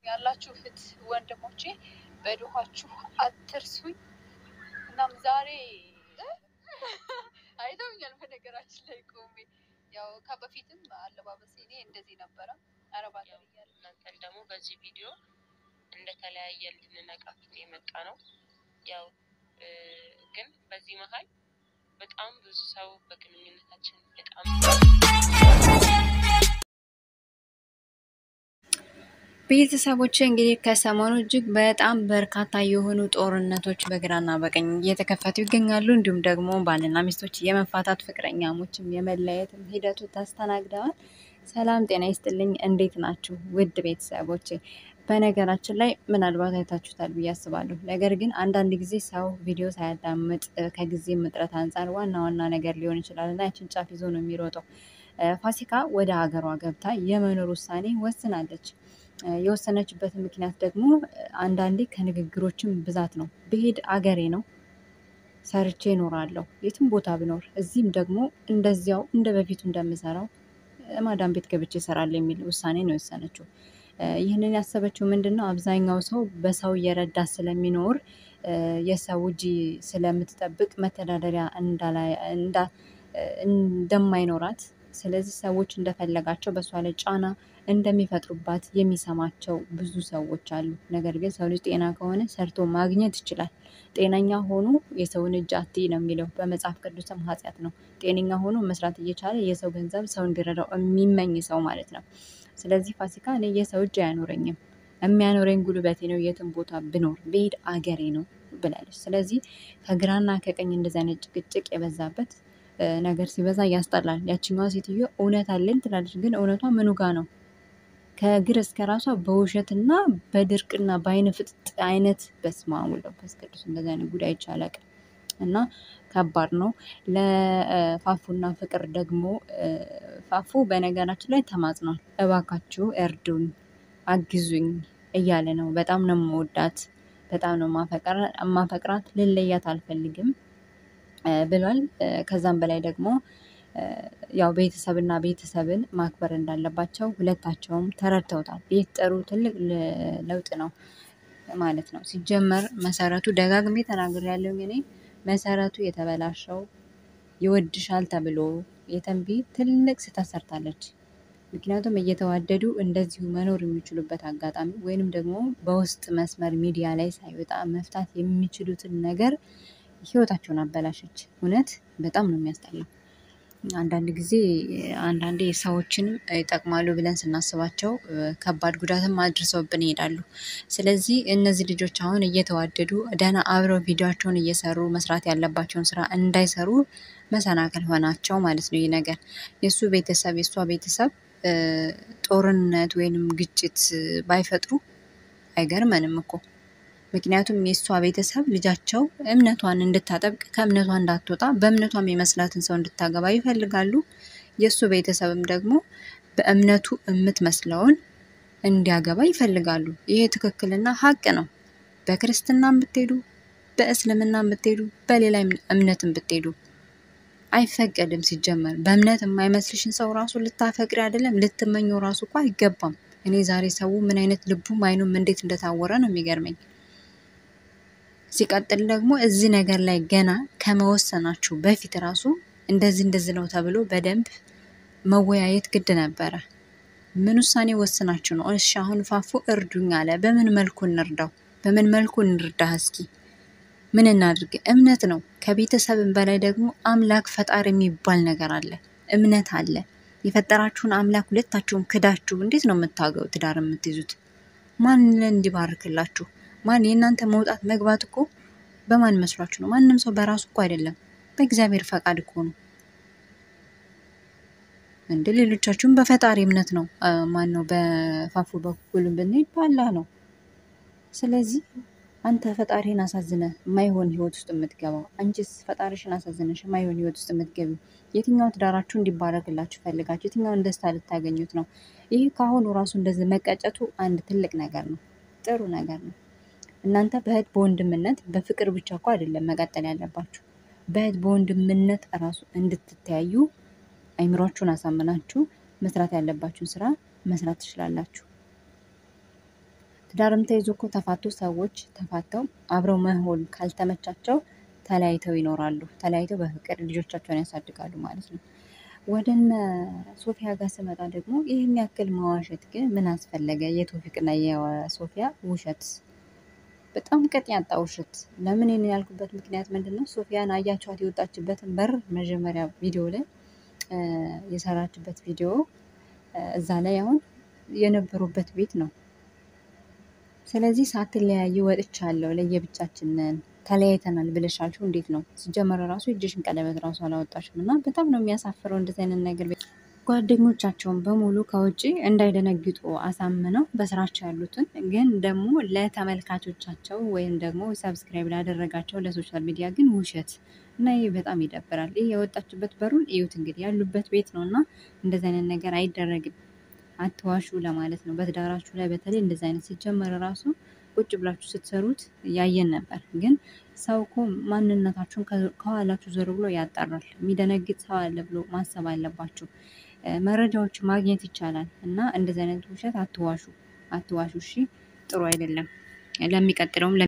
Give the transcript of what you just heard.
ያላችሁ እህት ወንድሞቼ በዱዓችሁ አትርሱኝ። እናም ዛሬ አይተውኛል በነገራችን ላይ ቆሜ ያው ከበፊትም አለባበሴ እኔ እንደዚህ ነበረ። አረባ ያለ እናንተን ደግሞ በዚህ ቪዲዮ እንደተለያየ ልንነቃችሁ የመጣ ነው። ያው ግን በዚህ መሃል በጣም ብዙ ሰው በግንኙነታችን በጣም ቤተሰቦች እንግዲህ ከሰሞኑ እጅግ በጣም በርካታ የሆኑ ጦርነቶች በግራና በቀኝ እየተከፈቱ ይገኛሉ። እንዲሁም ደግሞ ባልና ሚስቶች የመፋታት ፍቅረኛሞችም የመለየትም ሂደቱ ተስተናግደዋል። ሰላም ጤና ይስጥልኝ፣ እንዴት ናችሁ ውድ ቤተሰቦቼ? በነገራችን ላይ ምናልባት አይታችሁታል ብዬ አስባለሁ። ነገር ግን አንዳንድ ጊዜ ሰው ቪዲዮ ሳያዳምጥ ከጊዜ እጥረት አንጻር ዋና ነገር ሊሆን ይችላል እና ያችን ጫፍ ይዞ ነው የሚሮጠው። ፋሲካ ወደ ሀገሯ ገብታ የመኖር ውሳኔ ወስናለች። የወሰነችበት ምክንያት ደግሞ አንዳንዴ ከንግግሮችም ብዛት ነው። ብሄድ አገሬ ነው፣ ሰርቼ እኖራለሁ የትም ቦታ ብኖር፣ እዚህም ደግሞ እንደዚያው እንደ በፊቱ እንደምሰራው ማዳም ቤት ገብቼ እሰራለሁ የሚል ውሳኔ ነው የወሰነችው። ይህንን ያሰበችው ምንድን ነው? አብዛኛው ሰው በሰው እየረዳ ስለሚኖር የሰው እጅ ስለምትጠብቅ መተዳደሪያ እንደማይኖራት፣ ስለዚህ ሰዎች እንደፈለጋቸው በሷ ላይ ጫና እንደሚፈጥሩባት የሚሰማቸው ብዙ ሰዎች አሉ። ነገር ግን ሰው ልጅ ጤና ከሆነ ሰርቶ ማግኘት ይችላል። ጤነኛ ሆኖ የሰውን እጅ አትይ ነው የሚለው በመጽሐፍ ቅዱስም ኃጢአት ነው። ጤነኛ ሆኖ መስራት እየቻለ የሰው ገንዘብ ሰው እንዲረዳው የሚመኝ ሰው ማለት ነው። ስለዚህ ፋሲካ እኔ የሰው እጅ አያኖረኝም፣ የሚያኖረኝ ጉልበቴ ነው፣ የትም ቦታ ብኖር ብሄድ አገሬ ነው ብላለች። ስለዚህ ከግራና ከቀኝ እንደዚህ አይነት ጭቅጭቅ የበዛበት ነገር ሲበዛ ያስጠላል። ያችኛዋ ሴትዮ እውነት አለኝ ትላለች፣ ግን እውነቷ ምኑ ጋ ነው? ከእግር እስከ ራሷ በውሸትና በድርቅና በአይነ ፍጥጥ አይነት በስመ አብ ወወልድ ወመንፈስ ቅዱስ እንደዚህ አይነት ጉዳይ ይቻላል እና ከባድ ነው። ለፋፉና ፍቅር ደግሞ ፋፉ በነገራችን ላይ ተማጽኗል። እባካችሁ እርዱኝ፣ አግዙኝ እያለ ነው። በጣም ነው የምወዳት፣ በጣም ነው ማፈቅራት፣ ልለያት አልፈልግም ብሏል። ከዛም በላይ ደግሞ ያው ቤተሰብና ቤተሰብን ማክበር እንዳለባቸው ሁለታቸውም ተረድተውታል። ይህ ጥሩ ትልቅ ለውጥ ነው ማለት ነው። ሲጀመር መሰረቱ ደጋግሜ ተናግሬያለሁ። እኔ መሰረቱ የተበላሸው ይወድሻል ተብሎ የተንቢ ትልቅ ስህተት ሰርታለች። ምክንያቱም እየተዋደዱ እንደዚሁ መኖር የሚችሉበት አጋጣሚ ወይንም ደግሞ በውስጥ መስመር ሚዲያ ላይ ሳይወጣ መፍታት የሚችሉትን ነገር ህይወታቸውን አበላሸች። እውነት በጣም ነው የሚያስጠላው። አንዳንዴ ሰዎችን ይጠቅማሉ ብለን ስናስባቸው ከባድ ጉዳትም አድርሰውብን ይሄዳሉ። ስለዚህ እነዚህ ልጆች አሁን እየተዋደዱ ደህና አብረው ቪዲዮቸውን እየሰሩ መስራት ያለባቸውን ስራ እንዳይሰሩ መሰናክል ሆናቸው ማለት ነው። ይህ ነገር የእሱ ቤተሰብ የእሷ ቤተሰብ ጦርነት ወይንም ግጭት ባይፈጥሩ አይገርመንም እኮ። ምክንያቱም የእሷ ቤተሰብ ልጃቸው እምነቷን እንድታጠብቅ ከእምነቷ እንዳትወጣ በእምነቷም የመስላትን ሰው እንድታገባ ይፈልጋሉ። የእሱ ቤተሰብም ደግሞ በእምነቱ የምትመስለውን እንዲያገባ ይፈልጋሉ። ይሄ ትክክልና ሀቅ ነው። በክርስትናም ብትሄዱ፣ በእስልምናም ብትሄዱ፣ በሌላ እምነትም ብትሄዱ አይፈቀድም። ሲጀመር በእምነት የማይመስልሽን ሰው ራሱ ልታፈቅሪ አይደለም ልትመኘው ራሱ እኮ አይገባም። እኔ ዛሬ ሰው ምን አይነት ልቡም አይኑም እንዴት እንደታወረ ነው የሚገርመኝ። ሲቀጥል ደግሞ እዚህ ነገር ላይ ገና ከመወሰናችሁ በፊት ራሱ እንደዚህ ነው ተብሎ በደንብ መወያየት ግድ ነበረ። ምን ውሳኔ ወስናችሁ ነው? እሺ አሁን ፋፉ እርዱኝ አለ። በምን መልኩ እንርዳው? በምን መልኩ እንርዳህ? እስኪ ምን እናድርግ? እምነት ነው። ከቤተሰብም በላይ ደግሞ አምላክ ፈጣሪ የሚባል ነገር አለ፣ እምነት አለ። የፈጠራችሁን አምላክ ሁለታችሁም ክዳችሁ እንዴት ነው የምታገው ትዳር የምትይዙት? ማን እንዲባርክላችሁ? ማን የእናንተ መውጣት መግባት እኮ በማን መስሏችሁ ነው? ማንም ሰው በራሱ እኮ አይደለም፣ በእግዚአብሔር ፈቃድ እኮ ነው። እንደ ሌሎቻችሁም በፈጣሪ እምነት ነው። ማን ነው በፋፉ በኩል ብንሄድ ባላህ ነው። ስለዚህ አንተ ፈጣሪን አሳዝነ የማይሆን ህይወት ውስጥ የምትገባው፣ አንቺስ ፈጣሪሽን አሳዝነሽ የማይሆን ህይወት ውስጥ የምትገቢው፣ የትኛው ትዳራችሁ እንዲባረክላችሁ ፈልጋችሁ የትኛውን ደስታ ልታገኙት ነው? ይህ ከአሁኑ ራሱ እንደዚህ መቀጨቱ አንድ ትልቅ ነገር ነው፣ ጥሩ ነገር ነው። እናንተ በእህት በወንድምነት በፍቅር ብቻ እኮ አይደለም መቀጠል ያለባችሁ። በእህት በወንድምነት ራሱ እንድትተያዩ አይምሯችሁን አሳምናችሁ መስራት ያለባችሁን ስራ መስራት ትችላላችሁ። ትዳርም ተይዞ እኮ ተፋቶ ሰዎች ተፋተው አብረው መሆን ካልተመቻቸው ተለያይተው ይኖራሉ። ተለያይተው በፍቅር ልጆቻቸውን ያሳድጋሉ ማለት ነው። ወደነ ሶፊያ ጋር ስመጣ ደግሞ ይህን ያክል መዋሸት ግን ምን አስፈለገ? የቶፊቅና የሶፊያ ውሸት በጣም ቅጥ ያጣ ውሸት። ለምን ይህን ያልኩበት ምክንያት ምንድን ነው? ሶፊያን አያቸዋት የወጣችበትን በር መጀመሪያ ቪዲዮ ላይ የሰራችበት ቪዲዮ እዛ ላይ አሁን የነበሩበት ቤት ነው። ስለዚህ ሳትለያዩ ወጥቻለሁ፣ ለየብቻችን ነን፣ ተለያይተናል ብለሻልሽው እንዴት ነው? ሲጀመር ራሱ እጅሽን ቀለበት ራሱ አላወጣሽም እና በጣም ነው የሚያሳፍረው እንደዚህ አይነት ነገር። ጓደኞቻቸውን በሙሉ ከውጭ እንዳይደነግጡ አሳምነው በስራቸው ያሉትን ግን ደግሞ ለተመልካቾቻቸው ወይም ደግሞ ሰብስክራይብ ላደረጋቸው ለሶሻል ሚዲያ ግን ውሸት እና ይህ በጣም ይደብራል። ይህ የወጣችበት በሩን እዩት እንግዲህ ያሉበት ቤት ነው እና እንደዚህ አይነት ነገር አይደረግም። አትዋሹ ለማለት ነው። በትዳራችሁ ላይ በተለይ እንደዚህ አይነት ሲጀመር ራሱ ቁጭ ብላችሁ ስትሰሩት ያየን ነበር። ግን ሰው እኮ ማንነታችሁን ከኋላችሁ ዞር ብሎ ያጣራል። የሚደነግጥ ሰው አለ ብሎ ማሰብ አለባችሁ። መረጃዎች ማግኘት ይቻላል እና እንደዚህ አይነት ውሸት አትዋሹ፣ አትዋሹ። እሺ ጥሩ አይደለም። ለሚቀጥለውም